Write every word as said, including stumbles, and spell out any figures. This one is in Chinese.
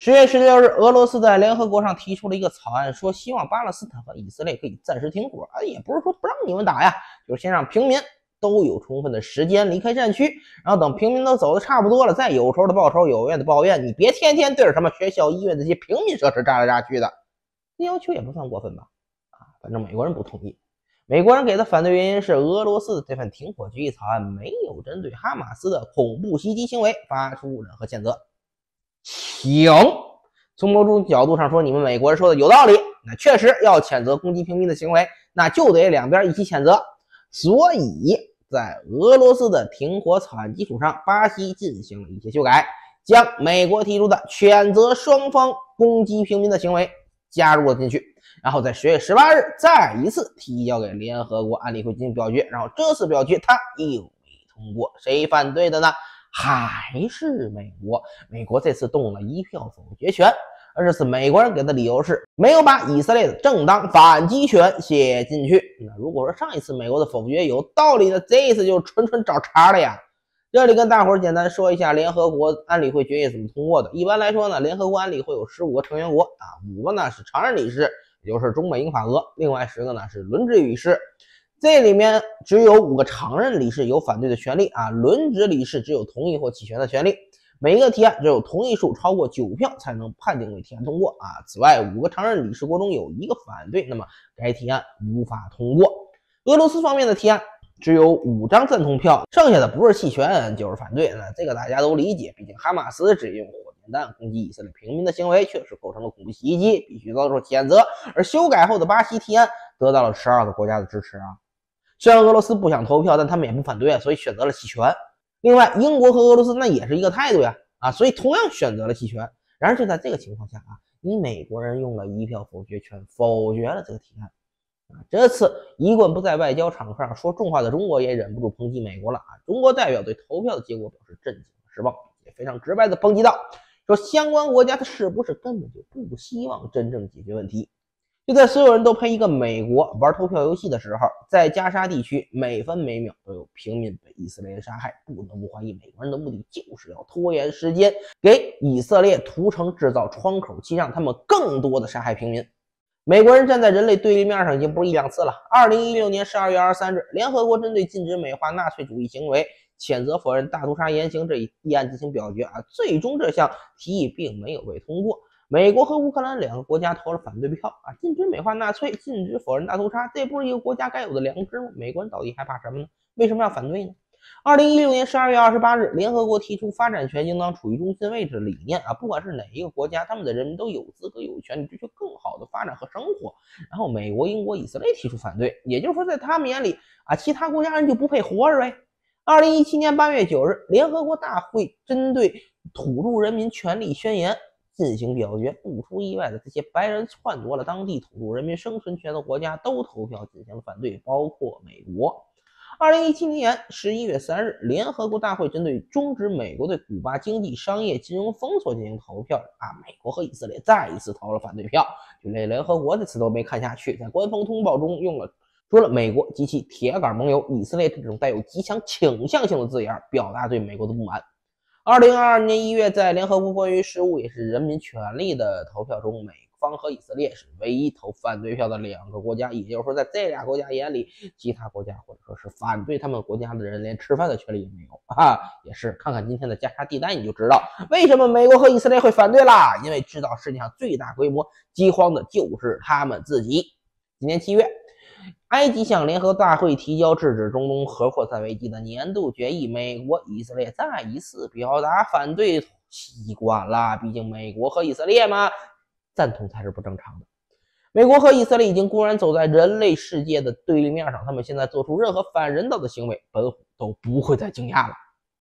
十月十六日，俄罗斯在联合国上提出了一个草案，说希望巴勒斯坦和以色列可以暂时停火，啊，也不是说不让你们打呀，就是先让平民都有充分的时间离开战区，然后等平民都走的差不多了，再有仇的报仇，有怨的报怨，你别天天对着什么学校、医院这些平民设施炸来炸去的，这要求也不算过分吧？啊，反正美国人不同意。美国人给的反对原因是，俄罗斯这份停火决议草案没有针对哈马斯的恐怖袭击行为发出任何谴责。请从某种角度上说，你们美国人说的有道理，那确实要谴责攻击平民的行为，那就得两边一起谴责。所以在俄罗斯的停火草案基础上，巴西进行了一些修改，将美国提出的谴责双方攻击平民的行为加入了进去，然后在十月十八日再一次提交给联合国安理会进行表决，然后这次表决它又没通过，谁反对的呢？还是美国。美国这次动了一票否决权，而这次美国人给的理由是没有把以色列的正当反击权写进去。那如果说上一次美国的否决有道理的，这一次就纯纯找茬了呀。这里跟大伙儿简单说一下联合国安理会决议怎么通过的。一般来说呢，联合国安理会有十五个成员国啊，五个呢是常任理事，也就是中美英法俄，另外十个呢是轮值理事。这里面只有五个常任理事有反对的权利啊，轮值理事只有同意或弃权的权利。每一个提案只有同意数超过九票才能判定为提案通过啊。此外，五个常任理事国中有一个反对，那么该提案无法通过。俄罗斯方面的提案只有五张赞同票，剩下的不是弃权就是反对。那这个大家都理解，毕竟哈马斯只用火箭弹攻击以色列平民的行为确实构成了恐怖袭击，必须遭受谴责。而修改后的巴西提案得到了十二个国家的支持啊。虽然俄罗斯不想投票，但他们也不反对啊，所以选择了弃权。另外，英国和俄罗斯那也是一个态度呀，啊，所以同样选择了弃权。然而就在这个情况下啊，你美国人用了一票否决权，否决了这个提案。啊，这次一贯不在外交场合上说重话的中国也忍不住抨击美国了啊！中国代表对投票的结果表示震惊和失望，也非常直白的抨击道，说相关国家他是不是根本就不希望真正解决问题？就在所有人都陪一个美国玩投票游戏的时候，在加沙地区每分每秒都有平民被以色列杀害，不得不怀疑美国人的目的就是要拖延时间，给以色列屠城制造窗口期，让他们更多的杀害平民。美国人站在人类对立面上已经不是一两次了。二零一六年十二月二十三日，联合国针对禁止美化纳粹主义行为、谴责否认大屠杀言行这一议案进行表决啊，最终这项提议并没有被通过。美国和乌克兰两个国家投了反对票啊，禁止美化纳粹，禁止否认大屠杀，这不是一个国家该有的良知吗？美国人到底害怕什么呢？为什么要反对呢？二零一六年十二月二十八日，联合国提出发展权应当处于中心位置的理念啊，不管是哪一个国家，他们的人民都有资格有权利追求更好的发展和生活。然后美国、英国、以色列提出反对，也就是说在他们眼里啊，其他国家人就不配活着呗。二零一七年八月九日，联合国大会针对土著人民权利宣言进行表决，不出意外的，这些白人篡夺了当地土著人民生存权的国家都投票进行了反对，包括美国。二零一七年十一月三日，联合国大会针对终止美国对古巴经济、商业、金融封锁进行投票啊，美国和以色列再一次投了反对票，就连联合国这次都没看下去，在官方通报中用了除了美国及其铁杆盟友以色列这种带有极强倾向性的字眼，表达对美国的不满。二零二二年一月，在联合国关于事务也是人民权利的投票中，美方和以色列是唯一投反对票的两个国家，也就是说在这俩国家眼里，其他国家或者说是反对他们国家的人连吃饭的权利也没有啊！也是看看今天的加沙地带你就知道为什么美国和以色列会反对啦，因为制造世界上最大规模饥荒的就是他们自己。今年七月，埃及向联合大会提交制止中东核扩散危机的年度决议，美国、以色列再一次表达反对，习惯了，毕竟美国和以色列嘛，赞同才是不正常的。美国和以色列已经公然走在人类世界的对立面上，他们现在做出任何反人道的行为，本虎都不会再惊讶了。